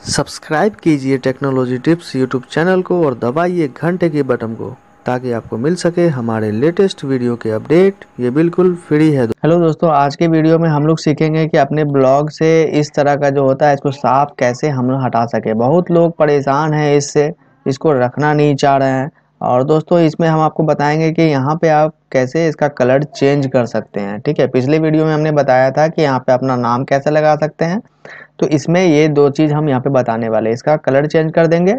Subscribe कीजिए technology tips YouTube channel को और दबाइए घंटे के बटन को ताकि आपको मिल सके हमारे लेटेस्ट वीडियो के अपडेट। ये बिल्कुल फ्री है। हेलो दोस्तों, आज के वीडियो में हम लोग सीखेंगे कि अपने ब्लॉग से इस तरह का जो होता है इसको साफ कैसे हम लोग हटा सके। बहुत लोग परेशान हैं इससे, इसको रखना नहीं चाह रहे हैं। और दोस्तों इसमें हम आपको बताएंगे कि यहाँ पे आप कैसे इसका कलर चेंज कर सकते हैं। ठीक है, पिछले वीडियो में हमने बताया था कि यहाँ पे अपना नाम कैसे लगा सकते हैं, तो इसमें ये दो चीज़ हम यहाँ पे बताने वाले हैं। इसका कलर चेंज कर देंगे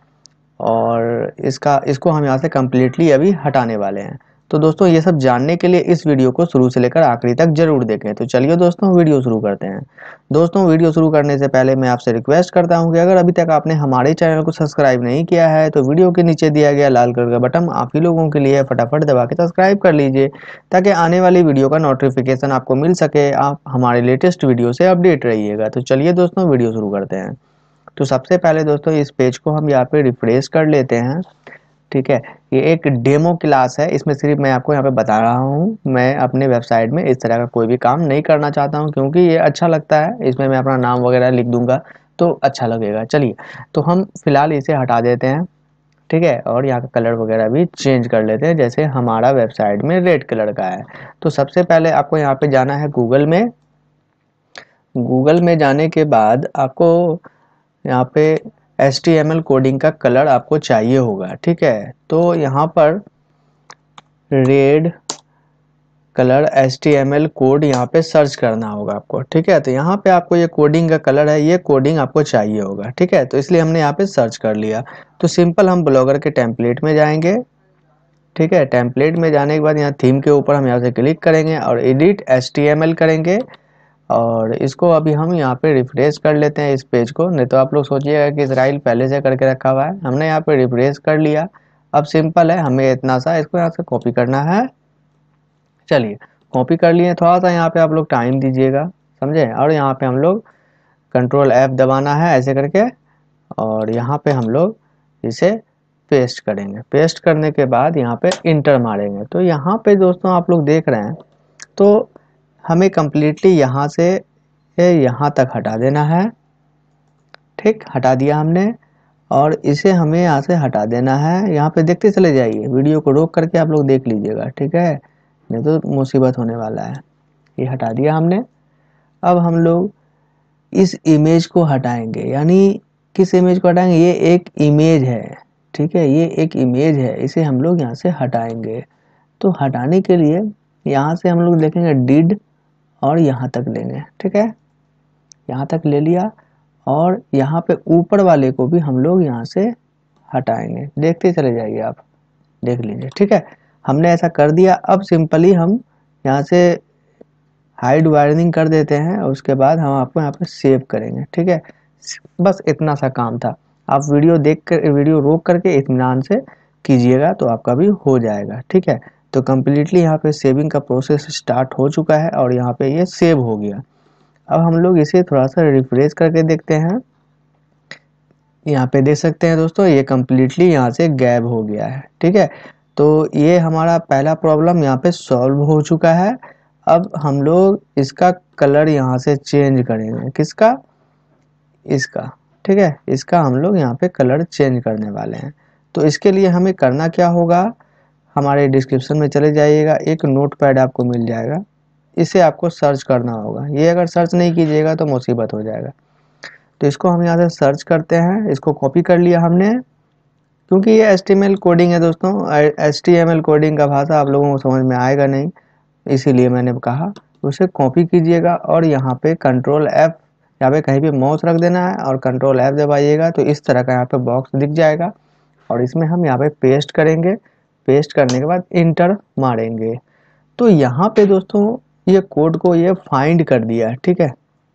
और इसको हम यहाँ से कम्प्लीटली अभी हटाने वाले हैं। तो दोस्तों ये सब जानने के लिए इस वीडियो को शुरू से लेकर आखिरी तक जरूर देखें। तो चलिए दोस्तों वीडियो शुरू करते हैं। दोस्तों वीडियो शुरू करने से पहले मैं आपसे रिक्वेस्ट करता हूं कि अगर अभी तक आपने हमारे चैनल को सब्सक्राइब नहीं किया है तो वीडियो के नीचे दिया गया लाल कलर का बटन आप ही लोगों के लिए फटाफट दबा के सब्सक्राइब कर लीजिए ताकि आने वाली वीडियो का नोटिफिकेशन आपको मिल सके, आप हमारे लेटेस्ट वीडियो से अपडेट रहिएगा। तो चलिए दोस्तों वीडियो शुरू करते हैं। तो सबसे पहले दोस्तों इस पेज को हम यहाँ पे रिफ्रेश कर लेते हैं। ठीक है, ये एक डेमो क्लास है, इसमें सिर्फ मैं आपको यहाँ पे बता रहा हूँ। मैं अपने वेबसाइट में इस तरह का कोई भी काम नहीं करना चाहता हूँ क्योंकि ये अच्छा लगता है, इसमें मैं अपना नाम वगैरह लिख दूंगा तो अच्छा लगेगा। चलिए तो हम फिलहाल इसे हटा देते हैं। ठीक है, और यहाँ का कलर वगैरह भी चेंज कर लेते हैं, जैसे हमारा वेबसाइट में रेड कलर का है। तो सबसे पहले आपको यहाँ पे जाना है गूगल में। गूगल में जाने के बाद आपको यहाँ पे HTML कोडिंग का कलर आपको चाहिए होगा। ठीक है, तो यहाँ पर रेड कलर HTML कोड यहाँ पे सर्च करना होगा आपको। ठीक है, तो यहाँ पे आपको ये कोडिंग का कलर है, ये कोडिंग आपको चाहिए होगा। ठीक है, तो इसलिए हमने यहाँ पे सर्च कर लिया। तो सिंपल हम ब्लॉगर के टेम्पलेट में जाएंगे। ठीक है, टेम्पलेट में जाने के बाद यहाँ थीम के ऊपर हम यहाँ से क्लिक करेंगे और एडिट HTML करेंगे और इसको अभी हम यहाँ पे रिफ्रेश कर लेते हैं इस पेज को। नहीं तो आप लोग सोचिएगा कि इसराइल पहले से करके रखा हुआ है। हमने यहाँ पे रिफ्रेश कर लिया। अब सिंपल है, हमें इतना सा इसको यहाँ से कॉपी करना है। चलिए कॉपी कर लिए, थोड़ा सा यहाँ पे आप लोग टाइम दीजिएगा, समझे। और यहाँ पे हम लोग कंट्रोल F दबाना है ऐसे करके और यहाँ पे हम लोग इसे पेस्ट करेंगे। पेस्ट करने के बाद यहाँ पे इंटर मारेंगे। तो यहाँ पे दोस्तों आप लोग देख रहे हैं, तो हमें कम्प्लीटली यहाँ से यहाँ तक हटा देना है। ठीक, हटा दिया हमने और इसे हमें यहाँ से हटा देना है। यहाँ पे देखते चले जाइए, वीडियो को रोक करके आप लोग देख लीजिएगा। ठीक है, नहीं तो मुसीबत होने वाला है। ये हटा दिया हमने। अब हम लोग इस इमेज को हटाएंगे। यानी किस इमेज को हटाएंगे? ये एक इमेज है। ठीक है, ये एक इमेज है, इसे हम लोग यहाँ से हटाएंगे। तो हटाने के लिए यहाँ से हम लोग देखेंगे डिड और यहाँ तक लेंगे। ठीक है, यहाँ तक ले लिया और यहाँ पे ऊपर वाले को भी हम लोग यहाँ से हटाएंगे। देखते चले जाइए, आप देख लीजिए। ठीक है, हमने ऐसा कर दिया। अब सिंपली हम यहाँ से हाइड वार्निंग कर देते हैं और उसके बाद हम आपको यहाँ पे सेव करेंगे। ठीक है, बस इतना सा काम था। आप वीडियो देख कर, वीडियो रोक करके इत्मीनान से कीजिएगा तो आपका भी हो जाएगा। ठीक है, तो कम्प्लीटली यहाँ पे सेविंग का प्रोसेस स्टार्ट हो चुका है और यहाँ पे ये सेव हो गया। अब हम लोग इसे थोड़ा सा रिफ्रेश करके देखते हैं। यहाँ पे देख सकते हैं दोस्तों, ये कम्प्लीटली यहाँ से गायब हो गया है। ठीक है, तो ये हमारा पहला प्रॉब्लम यहाँ पे सॉल्व हो चुका है। अब हम लोग इसका कलर यहाँ से चेंज करेंगे। किसका? इसका। ठीक है, इसका हम लोग यहाँ पे कलर चेंज करने वाले हैं। तो इसके लिए हमें करना क्या होगा, हमारे डिस्क्रिप्शन में चले जाइएगा, एक नोट पैड आपको मिल जाएगा, इसे आपको सर्च करना होगा। ये अगर सर्च नहीं कीजिएगा तो मुसीबत हो जाएगा। तो इसको हम यहाँ से सर्च करते हैं। इसको कॉपी कर लिया हमने, क्योंकि ये HTML कोडिंग है दोस्तों। HTML कोडिंग का भाषा आप लोगों को समझ में आएगा नहीं, इसीलिए मैंने कहा उसे कॉपी कीजिएगा और यहाँ पे कंट्रोल F, यहाँ पे कहीं भी माउस रख देना है और कंट्रोल F दबाइएगा तो इस तरह का यहाँ पे बॉक्स दिख जाएगा और इसमें हम यहाँ पे पेस्ट करेंगे। पेस्ट करने के बाद इंटर मारेंगे। तो यहाँ पे दोस्तों ये कोड को ये फाइंड कर दिया है। ठीक है,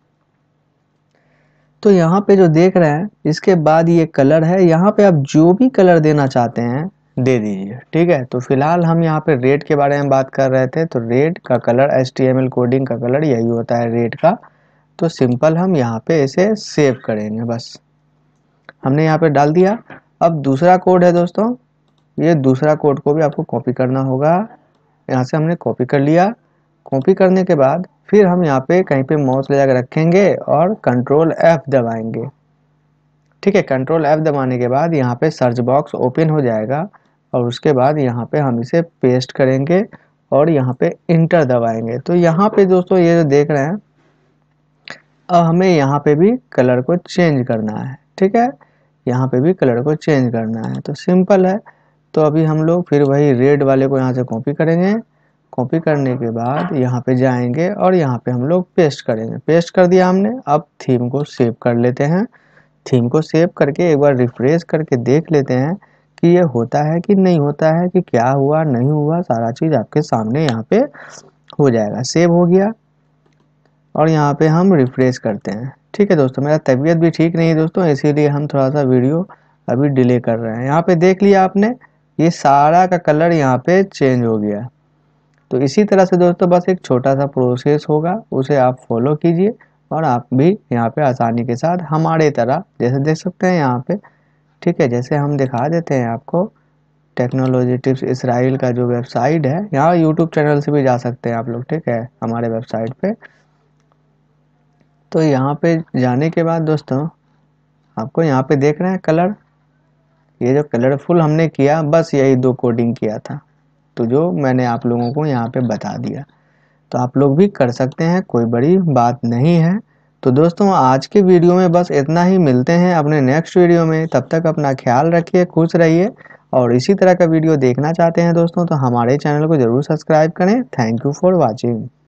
तो यहाँ पे जो देख रहे हैं, इसके बाद ये कलर है, यहाँ पे आप जो भी कलर देना चाहते हैं दे दीजिए। ठीक है, तो फिलहाल हम यहाँ पे रेड के बारे में बात कर रहे थे, तो रेड का कलर HTML कोडिंग का कलर यही होता है, रेड का। तो सिंपल हम यहाँ पे इसे सेव करेंगे। बस हमने यहाँ पे डाल दिया। अब दूसरा कोड है दोस्तों, ये दूसरा कोड को भी आपको कॉपी करना होगा। यहाँ से हमने कॉपी कर लिया। कॉपी करने के बाद फिर हम यहाँ पे कहीं पे माउस ले जाकर रखेंगे और कंट्रोल F दबाएंगे। ठीक है, कंट्रोल F दबाने के बाद यहाँ पे सर्च बॉक्स ओपन हो जाएगा और उसके बाद यहाँ पे हम इसे पेस्ट करेंगे और यहाँ पे इंटर दबाएंगे। तो यहाँ पे दोस्तों ये जो देख रहे हैं, अब हमें यहाँ पे भी कलर को चेंज करना है। ठीक है, यहाँ पे भी कलर को चेंज करना है, तो सिंपल है। तो अभी हम लोग फिर वही रेड वाले को यहाँ से कॉपी करेंगे। कॉपी करने के बाद यहाँ पे जाएंगे और यहाँ पे हम लोग पेस्ट करेंगे। पेस्ट कर दिया हमने। अब थीम को सेव कर लेते हैं। थीम को सेव करके एक बार रिफ्रेश करके देख लेते हैं कि ये होता है कि नहीं होता है, कि क्या हुआ नहीं हुआ, सारा चीज़ आपके सामने यहाँ पे हो जाएगा। सेव हो गया और यहाँ पे हम रिफ्रेश करते हैं। ठीक है दोस्तों, मेरा तबीयत भी ठीक नहीं है दोस्तों, इसीलिए हम थोड़ा सा वीडियो अभी डिले कर रहे हैं। यहाँ पे देख लिया आपने, ये सारा का कलर यहाँ पे चेंज हो गया। तो इसी तरह से दोस्तों बस एक छोटा सा प्रोसेस होगा, उसे आप फॉलो कीजिए और आप भी यहाँ पे आसानी के साथ हमारे तरह, जैसे देख सकते हैं यहाँ पे, ठीक है, जैसे हम दिखा देते हैं आपको। टेक्नोलॉजी टिप्स इसराइल का जो वेबसाइट है, यहाँ यूट्यूब चैनल से भी जा सकते हैं आप लोग। ठीक है, हमारे वेबसाइट पे। तो यहाँ पे जाने के बाद दोस्तों आपको यहाँ पे देख रहे हैं कलर, ये जो कलरफुल हमने किया, बस यही 2 कोडिंग किया था, तो जो मैंने आप लोगों को यहाँ पे बता दिया। तो आप लोग भी कर सकते हैं, कोई बड़ी बात नहीं है। तो दोस्तों आज के वीडियो में बस इतना ही। मिलते हैं अपने नेक्स्ट वीडियो में, तब तक अपना ख्याल रखिए, खुश रहिए। और इसी तरह का वीडियो देखना चाहते हैं दोस्तों तो हमारे चैनल को ज़रूर सब्सक्राइब करें। Thank you for watching.